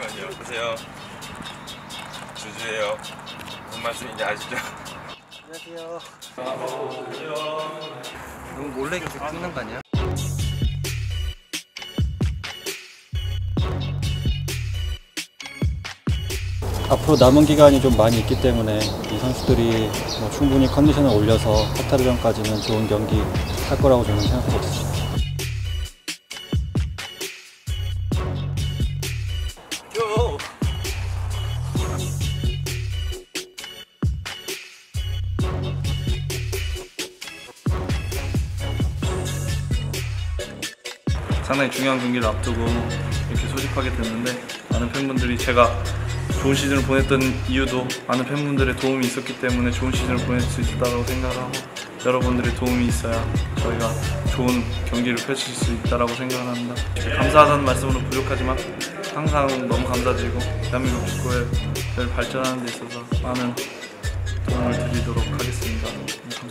안녕하세요. 주주예요. 무슨 말씀인지 아시죠? 안녕하세요. 안녕. 너무 몰래 계속 찍는 거 아니야? 앞으로 남은 기간이 좀 많이 있기 때문에 이 선수들이 충분히 컨디션을 올려서 카타르전까지는 좋은 경기 할 거라고 저는 생각하고 있습니다. 상당히 중요한 경기를 앞두고 이렇게 소집하게 됐는데, 많은 팬분들이 제가 좋은 시즌을 보냈던 이유도 많은 팬분들의 도움이 있었기 때문에 좋은 시즌을 보낼 수 있다고 생각을 하고, 여러분들의 도움이 있어야 저희가 좋은 경기를 펼칠 수 있다고 생각을 합니다. 감사하다는 말씀으로 부족하지만 항상 너무 감사드리고 대한민국 축구를 발전하는 데 있어서 많은 도움을 드리도록 하겠습니다.